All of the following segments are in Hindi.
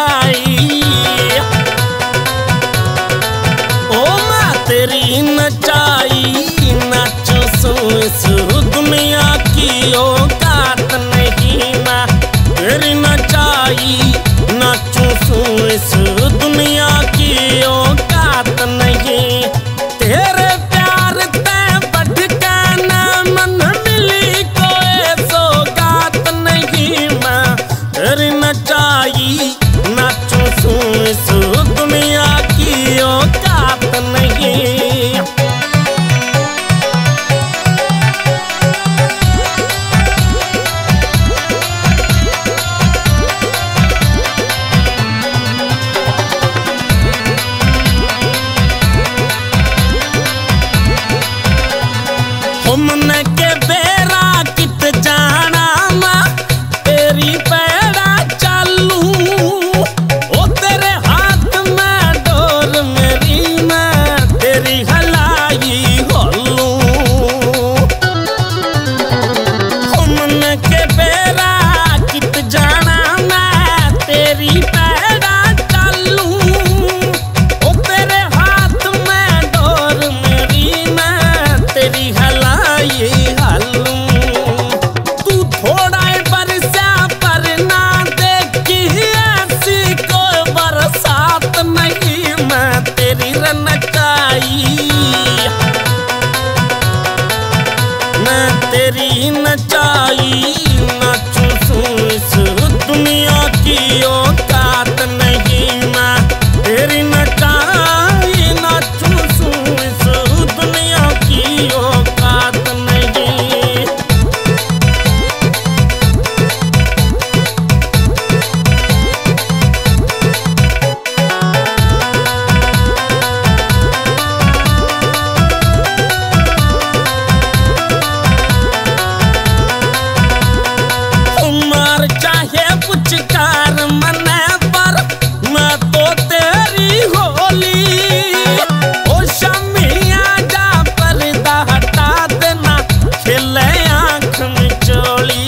नचाई। ओ मैं तेरी नचाई नाचू सू इस दुनिया की औकात नहीं। मैं तेरी नचाई नाचू सू इस दुनिया की औकात नहीं। तेरे प्यार ते बढ़ के न मन मिली कोई सौगात नहीं। मैं तेरी नचाई नाचू सू इस दुनिया की औकात नहीं। हमने के बेरा कित जाना मां तेरी पैड़ा चालू। ओ तेरे हाथ में डोर मेरी मैं तेरी हलाई होलू। हमने के बेरा कित जाना मैं तेरी पैड़ा चालू। ओ तेरे हाथ में डोर मेरी मैं तेरी हलाई हालू। तू थोड़ा बरसा पर ना देखी ऐसी कोई बरसात नहीं। मैं तेरी नचाई मैं तेरी नचाई नाचू सू इस दुनिया की औकात नहीं। मैं तेरी नचाई नाचू सू इस दुनिया की औकात नहीं। उमर चाहे पुचकार मने पर मैं तो तेरी होली। ओ शमिया जा पर्दा हटा देना खिले आँख में चोली।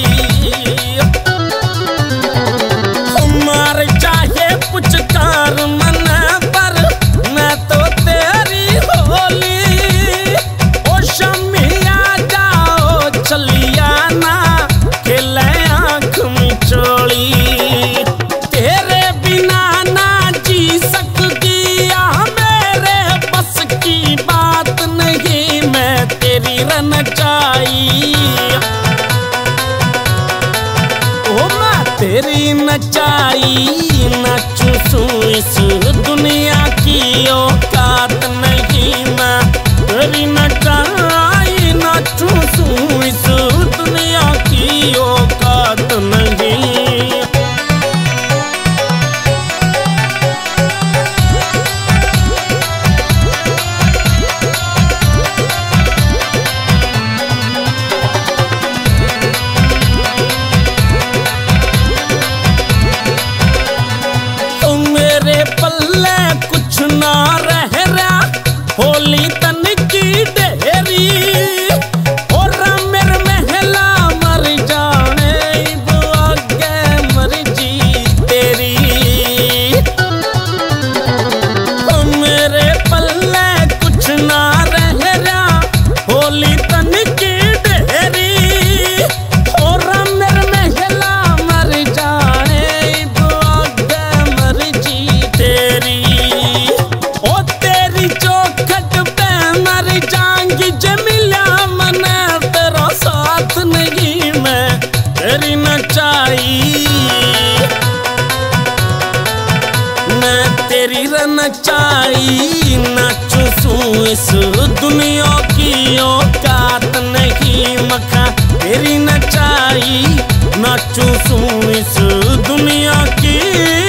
उमर चाहे पुचकार मने पर मैं तो तेरी होली। ओ शमिया जाओ चलिया ना खिले आँख में चोली। तेरे बिना ना जी सकती मेरे बस की बात नहीं। मैं तेरी नचाई ओ मैं तेरी नचाई नाचू सू इस दुनिया की औकात नहीं। मैं तेरी नचाई नाचू सू इस दुनिया की औकात नहीं। मेरे पल्ले कुछ ना रह रहा होली तन की ढेरी। और मेरे महला मर जाने आगे मर्जी तेरी। मेरे पल्ले कुछ ना रह रहा होली तन की ढेरी। और मेरे महला मर जाने आगे मर्जी तेरी। ओ तेरी चौखट पे मर जाऊंगी जमिला मने तेरा साथ नहीं। मैं तेरी नचाई मैं तेरी नचाई नाचू सू इस दुनिया की औकात नहीं। मखा तेरी नचाई नाचू सू इस दुनिया की